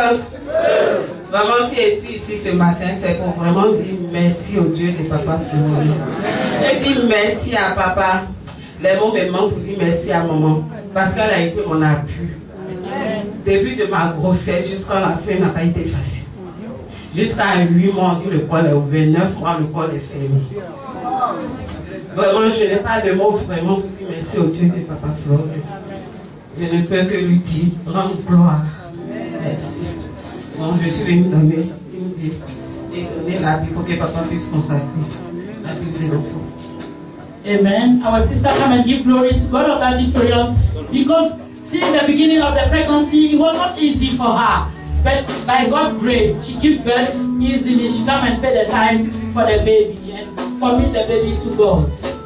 grâce. Vraiment, si je suis ici ce matin, c'est pour vraiment dire merci au Dieu de Papa Florent. Et dire merci à papa. Les mots me manquent pour dire merci à maman. Parce qu'elle a été mon appui. Début de ma grossesse jusqu'à la fin n'a pas été facile. Jusqu'à 8 mois, on dit le col est ouvert. 9 mois, le col est fermé. Vraiment, je n'ai pas de mots vraiment pour dire merci au Dieu de Papa Florent. Je ne peux que lui dire, rendre gloire. Merci. Donc, je suis venue donner la vie pour que papa puisse consacrer la vie de l'enfant. Amen. Our sister come and give glory to God of Daddy Florian, because since the beginning of the pregnancy, it was not easy for her. But by God's grace, she gives birth easily. She come and pay the time for the baby and commit the baby to God.